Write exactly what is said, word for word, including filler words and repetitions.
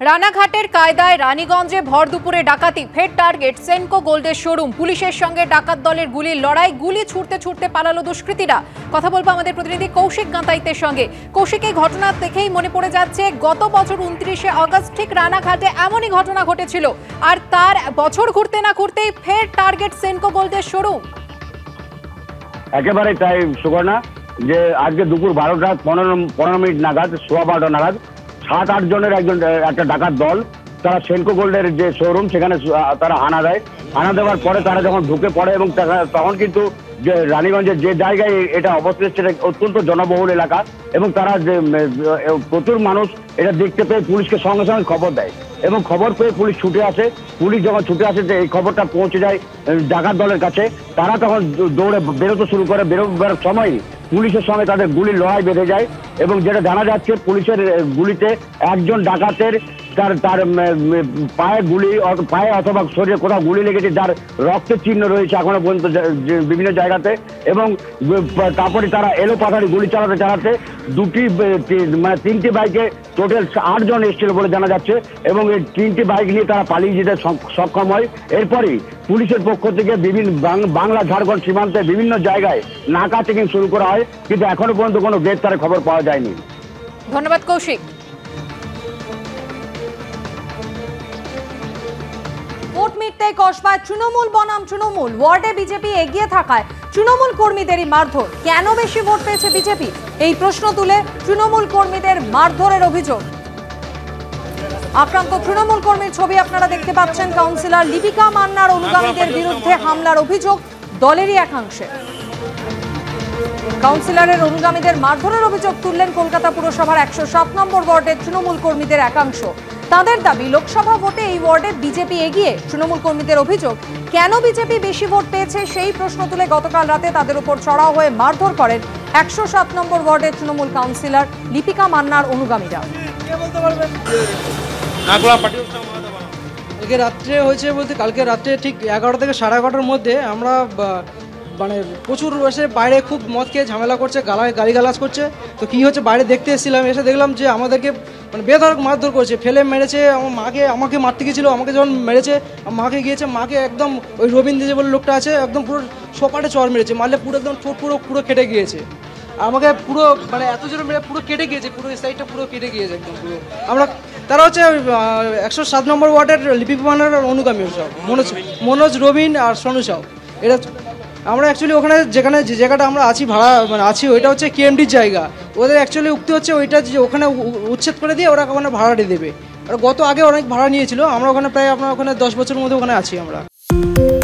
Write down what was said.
রানাঘাটের কায়দায় রানীগঞ্জে ভর দুপুরে ডাকাতি, ফের টার্গেট সেনকো গোল্ডের শোরুম। পুলিশের সঙ্গে ডাকাত দলের গুলির লড়াই, গুলি ছুটতে ছুটতে পালালো দুষ্কৃতীরা। কথা বলবো আমাদের প্রতিনিধি কৌশিক গান্তাইতের সঙ্গে। কৌশিক, এই ঘটনা দেখেই মনে পড়ে যাচ্ছে গত বছর উনত্রিশে আগস্ট ঠিক রানাঘাটে এমনই ঘটনা ঘটেছিল, আর তার বছর ঘুরতে না ঘুরতেই ফের টার্গেট সেনকো গোল্ডের শোরুম। একেবারে তাই সুবর্ণা, যে আজকে দুপুর বারোটা পনেরো পনেরো মিনিট নাগাদ, সোয়া বারোটা নাগাদ সাত আট জনের একজন একটা ডাকাত দল তারা সেনকো গোল্ডের যে শোরুম সেখানে তারা হানা দেয়। হানা দেওয়ার পরে তারা যখন ঢুকে পড়ে এবং তখন কিন্তু যে রানীগঞ্জের যে জায়গায় এটা অবস্থিত সেটা অত্যন্ত জনবহুল এলাকা এবং তারা যে প্রচুর মানুষ এটা দেখতে পেয়ে পুলিশকে সঙ্গে সঙ্গে খবর দেয় এবং খবর পেয়ে পুলিশ ছুটে আসে। পুলিশ যখন ছুটে আসে যে এই খবরটা পৌঁছে যায় ডাকাত দলের কাছে, তারা তখন দৌড়ে বেরোতে শুরু করে। বেরোবার সময় পুলিশের সঙ্গে তাদের গুলির লড়াই বেঁধে যায় এবং যেটা জানা যাচ্ছে পুলিশের গুলিতে একজন ডাকাতের তার তার পায়ে গুলি পায়ে অথবা শরীরে কোথাও গুলি লেগেছে, যার রক্তের চিহ্ন রয়েছে এখনো পর্যন্ত বিভিন্ন জায়গাতে। এবং তারপরে তারা এলো পাথারি গুলি চালাতে চালাতে দুটি মানে তিনটি বাইকে টোটাল আটজন এসেছিল বলে জানা যাচ্ছে এবং এই তিনটি বাইক নিয়ে তারা পালিয়ে যেতে সক্ষম হয়। এরপরই পুলিশের পক্ষ থেকে বিভিন্ন বাংলা ঝাড়খণ্ড সীমান্তে বিভিন্ন জায়গায় নাকা চেকিং শুরু করা হয়, কিন্তু এখনো পর্যন্ত কোনো গ্রেপ্তারের খবর পাওয়া যায়নি। ধন্যবাদ কৌশিক। ভোট মিটতে কসবায় তৃণমূল বনাম তৃণমূল, ওয়ার্ডে বিজেপি এগিয়ে থাকায় তৃণমূল কর্মীদেরই মারধর। কেন বেশি ভোট পেয়েছে বিজেপি, এই প্রশ্ন তুলে তৃণমূল কর্মীদের মারধরের অভিযোগ। আক্রান্ত তৃণমূল কর্মীর ছবি আপনারা দেখতে পাচ্ছেন। কাউন্সিলর লিপিকা মান্নার অনুগামীদের বিরুদ্ধে হামলার অভিযোগ দলেরই একাংশে। কাউন্সিলরের অনুগামীদের মারধরের অভিযোগ তুললেন কলকাতা পুরসভার একশো সাত নম্বর ওয়ার্ডের তৃণমূল কর্মীদের একাংশ। তাদের দাবি, লোকসভা ভোটে এই ওয়ার্ডে বিজেপি এগিয়ে। তৃণমূল কর্মীদের অভিযোগ, কেন বিজেপি বেশি ভোট পেয়েছে সেই প্রশ্ন তুলে গতকাল রাতে তাদের উপর চড়াও হয়ে মারধর করেন একশো সাত নম্বর ওয়ার্ডের তৃণমূল কাউন্সিলর লিপিকা মান্নার অনুগামীরা। কালকে রাত্রে হয়েছে বলতে কালকে রাত্রে ঠিক এগারোটা থেকে সাড়ে এগারোটার মধ্যে আমরা মানে প্রচুর এসে বাইরে খুব মদ খেয়ে ঝামেলা করছে, গালায় গালিগালাজ করছে। তো কী হচ্ছে বাইরে দেখতে এসেছিলাম, এসে দেখলাম যে আমাদেরকে মানে বেধড়ক মারধর করেছে, ফেলে মেরেছে। আমার মাকে আমাকে মারতে গিয়েছিলো, আমাকে যখন মেরেছে মাকে গিয়েছে, মাকে একদম ওই রবীন্দ্র যে বলে লোকটা আছে একদম পুরো সোপাটে চর মেরেছে, মারলে পুরো একদম ঠোঁট পুরো পুরো কেটে গিয়েছে। আমাকে পুরো মানে এত জোরে মেরে পুরো কেটে গিয়েছে, পুরো এই সাইডটা পুরো কেটে গিয়েছে একদম পুরো। আমরা তারা হচ্ছে একশো সাত নম্বর ওয়ার্ডের লিপিকা মান্নার অনুগামী সব, মনোজ মনোজ রবিন আর সোনু সাউ। এটা আমরা অ্যাকচুয়ালি ওখানে যেখানে যে জায়গাটা আমরা আছি ভাড়া মানে আছি ওইটা হচ্ছে কেএমডির জায়গা। ওদের অ্যাকচুয়ালি উক্তি হচ্ছে ওইটা যে ওখানে উচ্ছেদ করে দিয়ে ওরা ওখানে ভাড়াটি দেবে। আর গত আগে অনেক ভাড়া নিয়েছিল, আমরা ওখানে প্রায় আপনার ওখানে দশ বছরের মধ্যে ওখানে আছি আমরা।